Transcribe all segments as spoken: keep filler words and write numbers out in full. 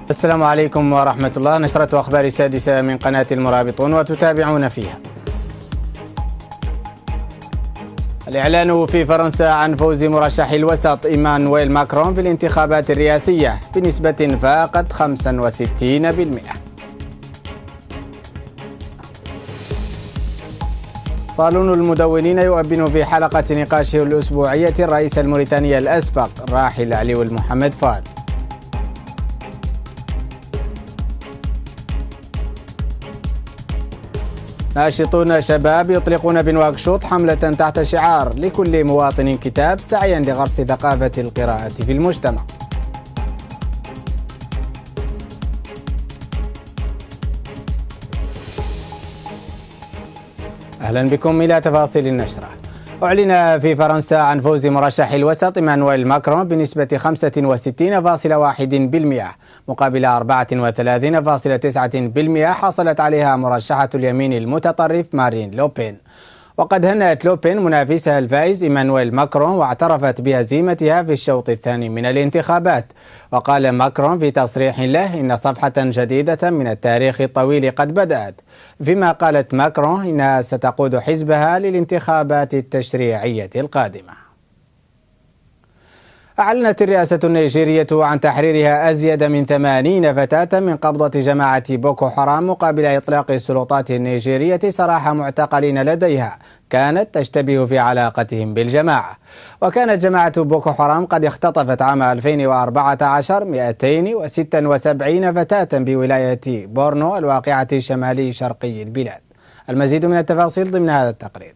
السلام عليكم ورحمة الله. نشرة أخبار السادسة من قناة المرابطون وتتابعون فيها. الإعلان في فرنسا عن فوز مرشح الوسط إيمانويل ماكرون في الانتخابات الرئاسية بنسبة فاقت خمسة وستين بالمئة. صالون المدونين يؤبن في حلقة نقاشه الأسبوعية الرئيس الموريتاني الأسبق الراحل علي محمد فال. ناشطون شباب يطلقون بنواكشوط حملة تحت شعار لكل مواطن كتاب سعيا لغرس ثقافة القراءة في المجتمع. أهلا بكم إلى تفاصيل النشرة. أعلن في فرنسا عن فوز مرشح الوسط إيمانويل ماكرون بنسبة خمسة وستين فاصلة واحد بالمئة مقابل أربعة وثلاثين فاصلة تسعة بالمئة حصلت عليها مرشحة اليمين المتطرف مارين لوبين. وقد هنأت لوبين منافسها الفائز إيمانويل ماكرون واعترفت بهزيمتها في الشوط الثاني من الانتخابات. وقال ماكرون في تصريح له إن صفحة جديدة من التاريخ الطويل قد بدأت، فيما قالت ماكرون إنها ستقود حزبها للانتخابات التشريعية القادمة. أعلنت الرئاسة النيجيرية عن تحريرها أزيد من ثمانين فتاة من قبضة جماعة بوكو حرام مقابل إطلاق السلطات النيجيرية سراح معتقلين لديها كانت تشتبه في علاقتهم بالجماعة. وكانت جماعة بوكو حرام قد اختطفت عام ألفين وأربعة عشر مئتين وستة وسبعين فتاة بولاية بورنو الواقعة شمالي شرقي البلاد. المزيد من التفاصيل ضمن هذا التقرير.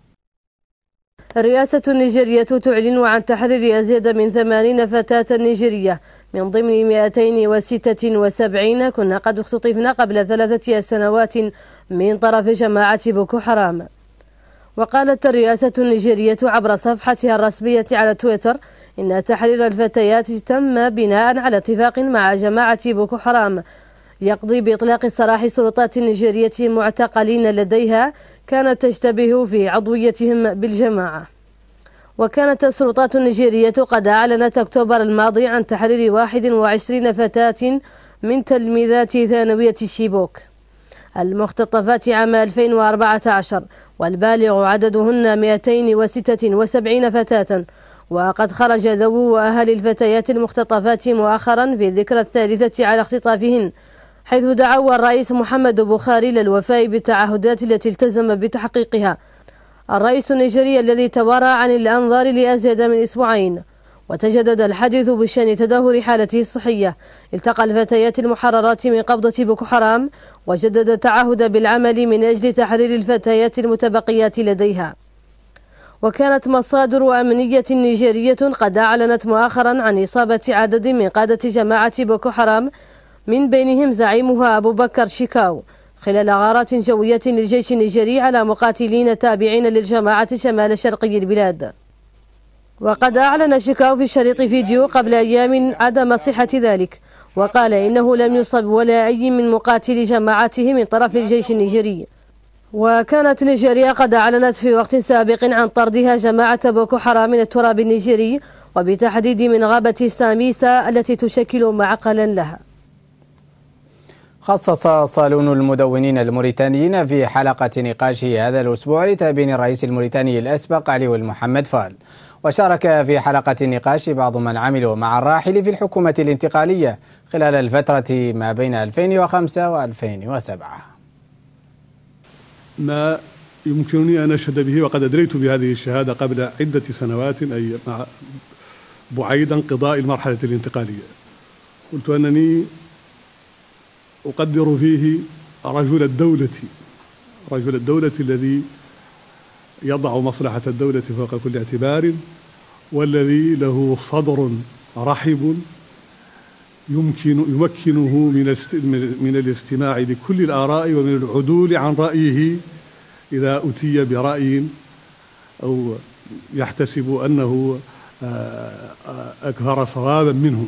الرئاسة النيجيرية تعلن عن تحرير أزيد من ثمانين فتاة نيجيرية من ضمن مئتين وستة وسبعين كنا قد اختطفن قبل ثلاثة سنوات من طرف جماعة بوكو حرام. وقالت الرئاسة النيجيرية عبر صفحتها الرسمية على تويتر إن تحرير الفتيات تم بناء على اتفاق مع جماعة بوكو حرام يقضي بإطلاق سراح سلطات نيجيرية معتقلين لديها كانت تشتبه في عضويتهم بالجماعة. وكانت السلطات النيجيرية قد أعلنت أكتوبر الماضي عن تحرير واحد وعشرين فتاة من تلميذات ثانوية شيبوك المختطفات عام ألفين وأربعة عشر، والبالغ عددهن مئتين وستة وسبعين فتاة. وقد خرج ذوو أهالي الفتيات المختطفات مؤخرا في الذكرى الثالثة على اختطافهن، حيث دعوا الرئيس محمد بوخاري للوفاء بالتعهدات التي التزم بتحقيقها. الرئيس النيجيري الذي توارى عن الأنظار لأزيد من أسبوعين وتجدد الحديث بشأن تدهور حالته الصحية التقى الفتيات المحررات من قبضة بوكو حرام وجدد التعهد بالعمل من أجل تحرير الفتيات المتبقيات لديها. وكانت مصادر أمنية نيجيرية قد أعلنت مؤخرا عن إصابة عدد من قادة جماعة بوكو حرام من بينهم زعيمها أبو بكر شيكاو خلال غارات جوية للجيش النيجيري على مقاتلين تابعين للجماعة شمال شرقي البلاد. وقد أعلن شيكاو في شريط فيديو قبل أيام عدم صحة ذلك، وقال إنه لم يصب ولا أي من مقاتلي جماعته من طرف الجيش النيجيري. وكانت نيجيريا قد أعلنت في وقت سابق عن طردها جماعة بوكو حرام من التراب النيجيري وبتحديد من غابة ساميسا التي تشكل معقلا لها. خصص صالون المدونين الموريتانيين في حلقة نقاشه هذا الأسبوع لتأبين الرئيس الموريتاني الأسبق علي محمد فال. وشارك في حلقة النقاش بعض من عملوا مع الراحل في الحكومة الانتقالية خلال الفترة ما بين ألفين وخمسة وألفين وسبعة. ما يمكنني أن أشهد به وقد أدريت بهذه الشهادة قبل عدة سنوات، أي مع بعيد انقضاء المرحلة الانتقالية، قلت أنني أقدر فيه رجل الدولة رجل الدولة الذي يضع مصلحة الدولة فوق كل اعتبار، والذي له صدر رحب يمكن يمكنه من من الاستماع لكل الآراء ومن العدول عن رأيه إذا أتي برأي أو يحتسب أنه أكثر صوابا منه.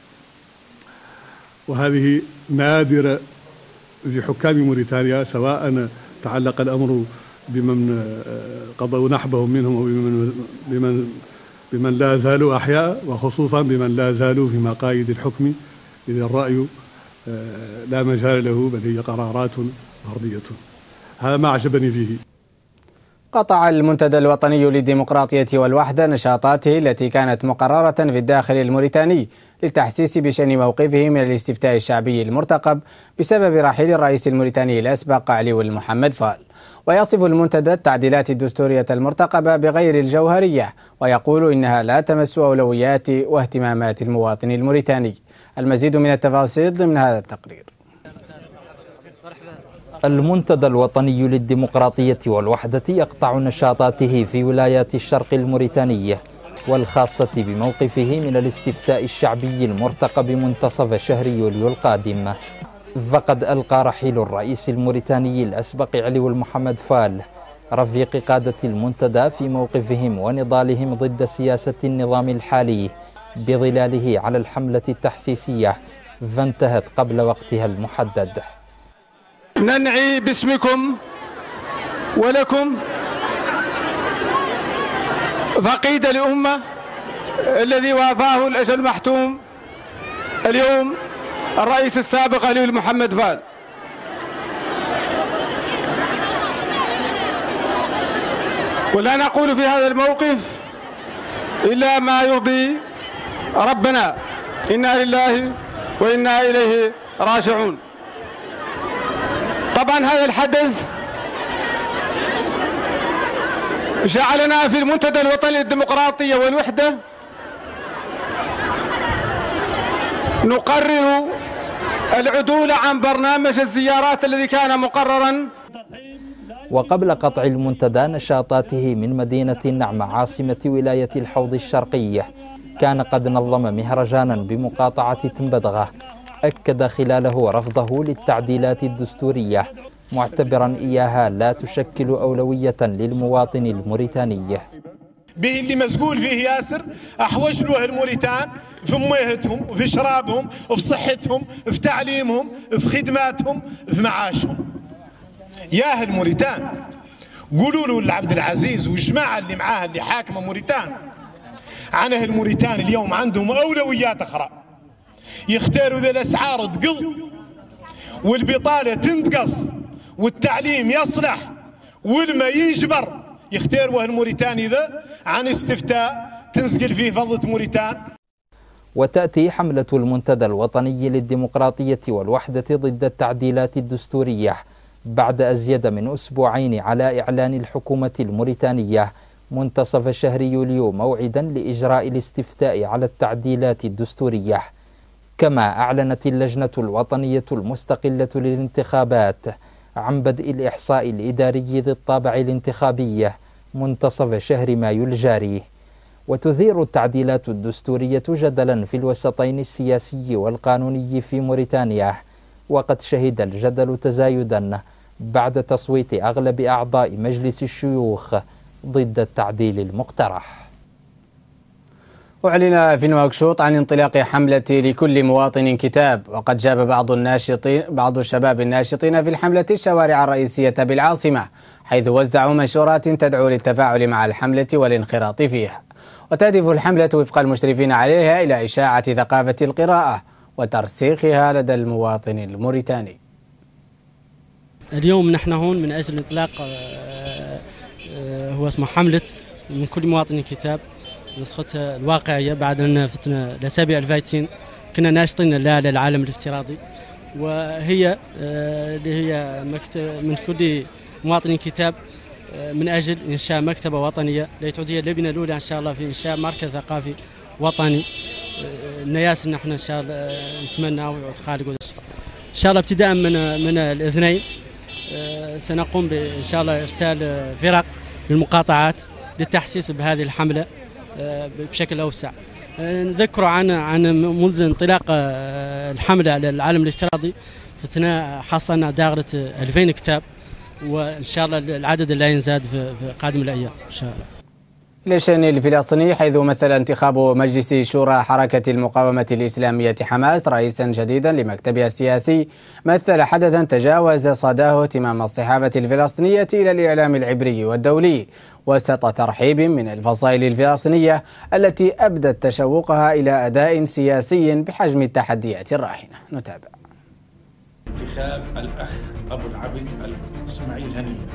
وهذه نادرة في حكام موريتانيا، سواء تعلق الأمر بمن قضوا نحبهم منهم أو بمن, بمن, بمن لا زالوا أحياء، وخصوصا بمن لا زالوا في مقايد الحكم، إذ الرأي لا مجال له، بل هي قرارات غربية. هذا ما أعجبني فيه. قطع المنتدى الوطني للديمقراطية والوحدة نشاطاته التي كانت مقررة في الداخل الموريتاني للتحسيس بشأن موقفه من الاستفتاء الشعبي المرتقب بسبب رحيل الرئيس الموريتاني الأسبق علي ولد محمد فال. ويصف المنتدى التعديلات الدستورية المرتقبة بغير الجوهرية، ويقول إنها لا تمس أولويات واهتمامات المواطن الموريتاني. المزيد من التفاصيل ضمن هذا التقرير. المنتدى الوطني للديمقراطية والوحدة يقطع نشاطاته في ولايات الشرق الموريتانية، والخاصة بموقفه من الاستفتاء الشعبي المرتقب منتصف شهر يوليو القادم. فقد ألقى رحيل الرئيس الموريتاني الأسبق علي ولد محمد فال رفيق قادة المنتدى في موقفهم ونضالهم ضد سياسة النظام الحالي بظلاله على الحملة التحسيسية، فانتهت قبل وقتها المحدد. ننعي باسمكم ولكم فقيد الأمة الذي وافاه الأجل المحتوم اليوم الرئيس السابق علي ولد محمد فال. ولا نقول في هذا الموقف إلا ما يرضي ربنا، إنا لله وإنا إليه راجعون. طبعا هذا الحدث جعلنا في المنتدى الوطني للديمقراطية والوحدة نقرر العدول عن برنامج الزيارات الذي كان مقررا. وقبل قطع المنتدى نشاطاته من مدينة النعمة عاصمة ولاية الحوض الشرقية، كان قد نظم مهرجانا بمقاطعة تنبدغة أكد خلاله رفضه للتعديلات الدستورية، معتبرا إياها لا تشكل أولوية للمواطن الموريتاني. به اللي مسؤول فيه ياسر أحوج له الموريتان في ميهتهم، في شرابهم، في صحتهم، في تعليمهم، في خدماتهم، في معاشهم. يا الموريتان قولوا له لعبد العزيز والجماعة اللي معاه اللي حاكمة موريتان عن الموريتان اليوم عندهم أولويات أخرى. يختاروا ذا الأسعار تقل والبطالة تنتقص والتعليم يصلح والما يجبر، يختاروا الموريتاني ذا عن استفتاء تنسقل فيه فضة موريتان. وتأتي حملة المنتدى الوطني للديمقراطية والوحدة ضد التعديلات الدستورية بعد أزيد من أسبوعين على إعلان الحكومة الموريتانية منتصف شهر يوليو موعدا لإجراء الاستفتاء على التعديلات الدستورية. كما أعلنت اللجنة الوطنية المستقلة للانتخابات عن بدء الإحصاء الإداري ذي الطابع الانتخابي منتصف شهر مايو الجاري. وتثير التعديلات الدستورية جدلا في الوسطين السياسي والقانوني في موريتانيا، وقد شهد الجدل تزايدا بعد تصويت أغلب أعضاء مجلس الشيوخ ضد التعديل المقترح. أعلن في نواكشوط عن انطلاق حملة لكل مواطن كتاب، وقد جاب بعض الناشطين بعض الشباب الناشطين في الحملة الشوارع الرئيسية بالعاصمة، حيث وزعوا منشورات تدعو للتفاعل مع الحملة والانخراط فيها. وتهدف الحملة وفق المشرفين عليها إلى إشاعة ثقافة القراءة وترسيخها لدى المواطن الموريتاني. اليوم نحن هون من أجل انطلاق هو اسمه حملة من كل مواطن كتاب، نسختها الواقعية بعد أن فتنا الأسابيع الفايتين كنا ناشطين لا للعالم الافتراضي، وهي اللي هي من كل مواطن كتاب من أجل إنشاء مكتبة وطنية لتعود هي اللبنة الأولى إن شاء الله في إنشاء مركز ثقافي وطني. النياس نحن إن شاء الله نتمنى ويعود خالق إن شاء الله. ابتداء من من الاثنين سنقوم بإن شاء الله إرسال فرق للمقاطعات للتحسيس بهذه الحملة بشكل أوسع. نذكر عن عن منذ انطلاق الحملة على العالم الافتراضي فتنا حصلنا داخلة ألفين كتاب، وإن شاء الله العدد لا ينزاد في قادم الأيام إن شاء الله. للشأن الفلسطيني، حيث مثل انتخاب مجلس شورى حركة المقاومة الإسلامية حماس رئيسا جديدا لمكتبها السياسي مثل حدثا تجاوز صداه اهتمام الصحافة الفلسطينية إلى الإعلام العبري والدولي، وسط ترحيب من الفصائل الفلسطينية التي أبدت تشوقها إلى أداء سياسي بحجم التحديات الراهنة. نتابع. انتخاب الأخ أبو العبد إسماعيل هنية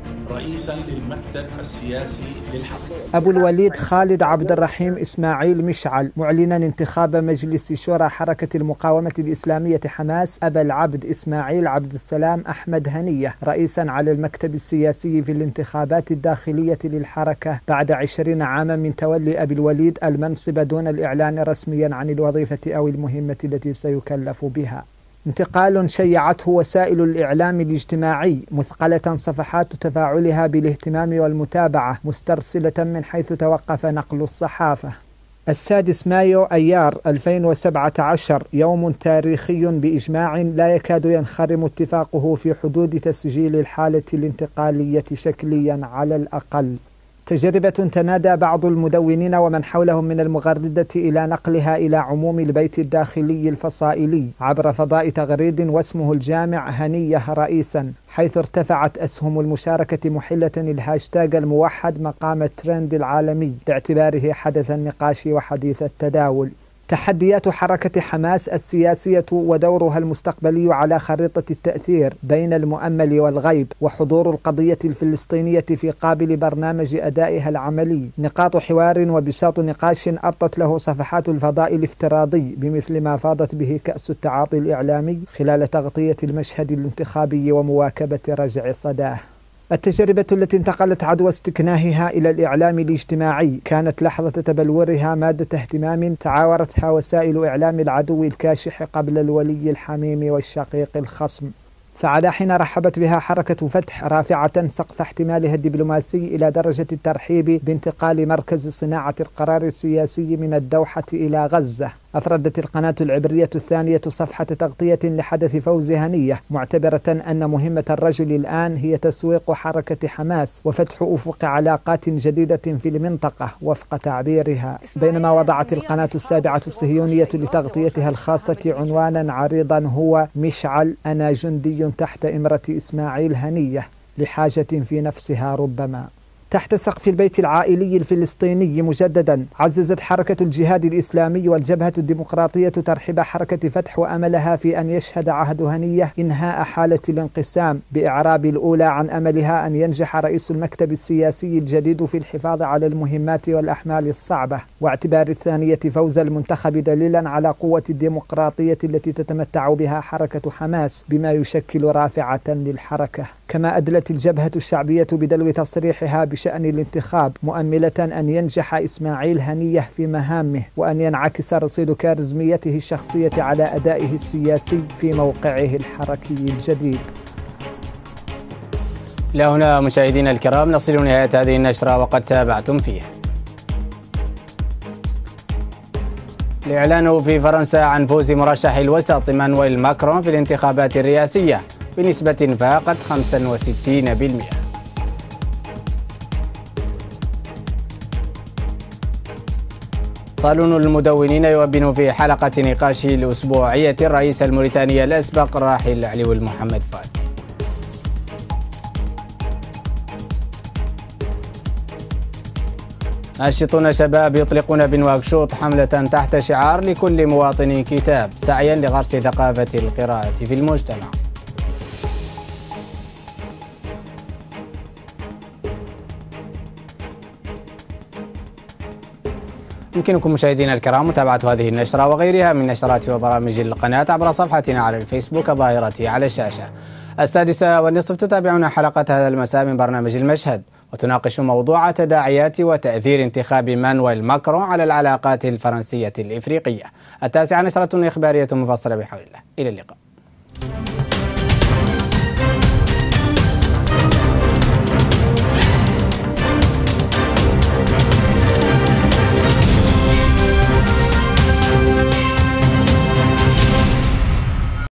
رئيسا للمكتب السياسي للحق. أبو الوليد خالد عبد الرحيم إسماعيل مشعل معلنا انتخاب مجلس شورى حركة المقاومة الإسلامية حماس أبا العبد إسماعيل عبد السلام أحمد هنية رئيسا على المكتب السياسي في الانتخابات الداخلية للحركة بعد عشرين عاما من تولي أبي الوليد المنصب دون الإعلان رسميا عن الوظيفة أو المهمة التي سيكلف بها. انتقال شيعته وسائل الإعلام الاجتماعي مثقلة صفحات تفاعلها بالاهتمام والمتابعة مسترسلة من حيث توقف نقل الصحافة. السادس مايو أيار ألفين وسبعة عشر يوم تاريخي بإجماع لا يكاد ينخرم اتفاقه في حدود تسجيل الحالة الانتقالية شكليا على الأقل. تجربة تنادى بعض المدونين ومن حولهم من المغردة إلى نقلها إلى عموم البيت الداخلي الفصائلي عبر فضاء تغريد واسمه الجامع هنية رئيسا، حيث ارتفعت أسهم المشاركة محلة الهاشتاج الموحد مقام الترند العالمي باعتباره حدث النقاش وحديث التداول. تحديات حركة حماس السياسية ودورها المستقبلي على خريطة التأثير بين المؤمل والغيب وحضور القضية الفلسطينية في قابل برنامج أدائها العملي نقاط حوار وبساط نقاش أطت له صفحات الفضاء الافتراضي بمثل ما فاضت به كأس التعاطي الإعلامي خلال تغطية المشهد الانتخابي ومواكبة رجع صداه. التجربة التي انتقلت عدوى استكناهها إلى الإعلام الاجتماعي كانت لحظة تبلورها مادة اهتمام تعاورتها وسائل إعلام العدو الكاشح قبل الولي الحميم والشقيق الخصم، فعلى حين رحبت بها حركة فتح رافعة سقف احتمالها الدبلوماسي إلى درجة الترحيب بانتقال مركز صناعة القرار السياسي من الدوحة إلى غزة، أفردت القناة العبرية الثانية صفحة تغطية لحدث فوز هنية معتبرة أن مهمة الرجل الآن هي تسويق حركة حماس وفتح أفق علاقات جديدة في المنطقة وفق تعبيرها، بينما وضعت القناة السابعة الصهيونية لتغطيتها الخاصة عنوانا عريضا هو مشعل أنا جندي تحت إمرة إسماعيل هنية لحاجة في نفسها ربما. تحت سقف البيت العائلي الفلسطيني مجددا عززت حركة الجهاد الإسلامي والجبهة الديمقراطية ترحب حركة فتح وأملها في أن يشهد عهد هنية إنهاء حالة الانقسام بإعراب الأولى عن أملها أن ينجح رئيس المكتب السياسي الجديد في الحفاظ على المهمات والأحمال الصعبة، واعتبار الثانية فوز المنتخب دليلا على قوة الديمقراطية التي تتمتع بها حركة حماس بما يشكل رافعة للحركة. كما أدلت الجبهة الشعبية بدلو تصريحها بشأن الانتخاب مؤملة أن ينجح إسماعيل هنية في مهامه وأن ينعكس رصيد كاريزميته الشخصية على أدائه السياسي في موقعه الحركي الجديد. إلى هنا مشاهدينا الكرام نصل نهاية هذه النشرة وقد تابعتم فيها. الإعلان في فرنسا عن فوز مرشح الوسط إيمانويل ماكرون في الانتخابات الرئاسية بنسبة فاقت خمسة وستين بالمئة. صالون المدونين يوبن في حلقة نقاشه الأسبوعية الرئيس الموريتاني الأسبق الراحل علي محمد فؤاد. ناشطون شباب يطلقون بنواكشوط حملة تحت شعار لكل مواطن كتاب سعيا لغرس ثقافة القراءة في المجتمع. يمكنكم مشاهدينا الكرام متابعة هذه النشرة وغيرها من نشرات وبرامج القناة عبر صفحتنا على الفيسبوك الظاهرة على الشاشة. السادسة والنصف تتابعون حلقة هذا المساء من برنامج المشهد وتناقش موضوع تداعيات وتأثير انتخاب إيمانويل ماكرون على العلاقات الفرنسية الإفريقية. التاسعة نشرة إخبارية مفصلة بحول الله. إلى اللقاء.